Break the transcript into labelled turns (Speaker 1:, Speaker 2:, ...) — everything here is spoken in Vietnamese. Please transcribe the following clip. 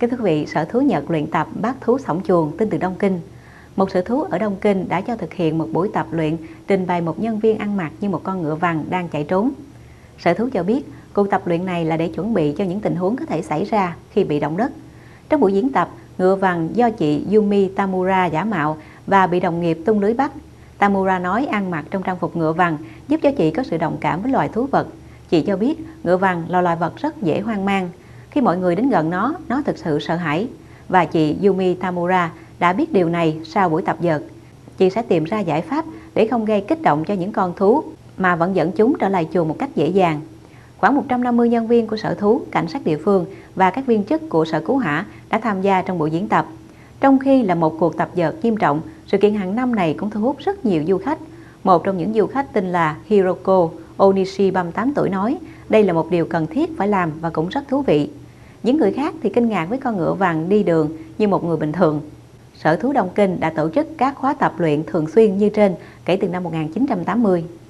Speaker 1: Kính thưa quý vị, Sở Thú Nhật luyện tập bác thú xổng chuồng tên từ Đông Kinh. Một sở thú ở Đông Kinh đã cho thực hiện một buổi tập luyện trình bày một nhân viên ăn mặc như một con ngựa vằn đang chạy trốn. Sở thú cho biết cuộc tập luyện này là để chuẩn bị cho những tình huống có thể xảy ra khi bị động đất. Trong buổi diễn tập, ngựa vằn do chị Yumi Tamura giả mạo và bị đồng nghiệp tung lưới bắt. Tamura nói ăn mặc trong trang phục ngựa vằn giúp cho chị có sự đồng cảm với loài thú vật. Chị cho biết ngựa vằn là loài vật rất dễ hoang mang. Khi mọi người đến gần nó thực sự sợ hãi. Và chị Yumi Tamura đã biết điều này sau buổi tập dượt. Chị sẽ tìm ra giải pháp để không gây kích động cho những con thú mà vẫn dẫn chúng trở lại chuồng một cách dễ dàng. Khoảng 150 nhân viên của sở thú, cảnh sát địa phương và các viên chức của sở cứu hỏa đã tham gia trong buổi diễn tập. Trong khi là một cuộc tập dượt nghiêm trọng, sự kiện hàng năm này cũng thu hút rất nhiều du khách. Một trong những du khách tên là Hiroko Onishi, 38 tuổi nói, đây là một điều cần thiết phải làm và cũng rất thú vị. Những người khác thì kinh ngạc với con ngựa vằn đi đường như một người bình thường. Sở thú Đông Kinh đã tổ chức các khóa tập luyện thường xuyên như trên kể từ năm 1980.